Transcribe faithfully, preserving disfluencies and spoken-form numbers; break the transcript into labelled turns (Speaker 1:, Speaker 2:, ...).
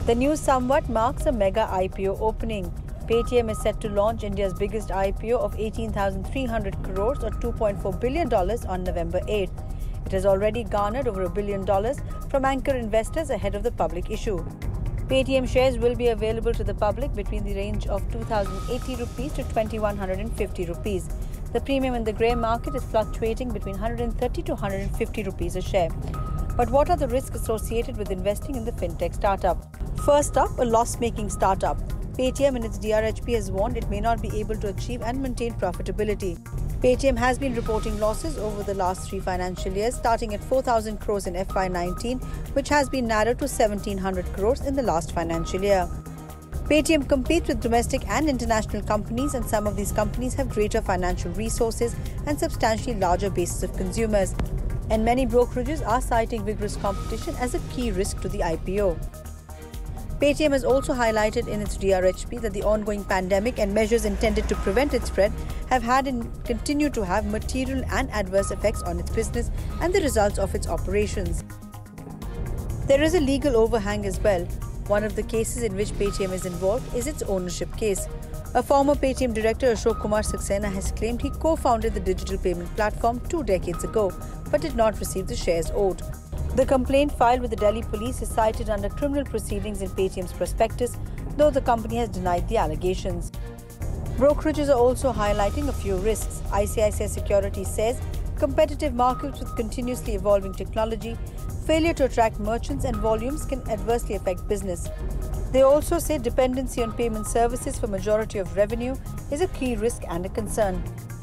Speaker 1: The news somewhat marks a mega I P O opening. Paytm is set to launch India's biggest I P O of eighteen thousand three hundred crores or two point four billion dollars on November eighth. It has already garnered over a billion dollars from anchor investors ahead of the public issue. Paytm shares will be available to the public between the range of two thousand eighty rupees to two thousand one hundred fifty rupees. The premium in the grey market is fluctuating between one hundred thirty to one hundred fifty rupees a share. But what are the risks associated with investing in the fintech startup? First up, a loss-making startup. Paytm in its D R H P has warned it may not be able to achieve and maintain profitability. Paytm has been reporting losses over the last three financial years, starting at four thousand crores in F Y nineteen, which has been narrowed to seventeen hundred crores in the last financial year. Paytm competes with domestic and international companies, and some of these companies have greater financial resources and substantially larger bases of consumers. And many brokerages are citing vigorous competition as a key risk to the I P O. Paytm has also highlighted in its D R H P that the ongoing pandemic and measures intended to prevent its spread have had and continue to have material and adverse effects on its business and the results of its operations. There is a legal overhang as well. One of the cases in which Paytm is involved is its ownership case. A former Paytm director, Ashok Kumar Saxena, has claimed he co-founded the digital payment platform two decades ago, but did not receive the shares owed. The complaint filed with the Delhi police is cited under criminal proceedings in Paytm's prospectus, though the company has denied the allegations. Brokerages are also highlighting a few risks. I C I C I Securities says competitive markets with continuously evolving technology, failure to attract merchants and volumes can adversely affect business. They also say dependency on payment services for majority of revenue is a key risk and a concern.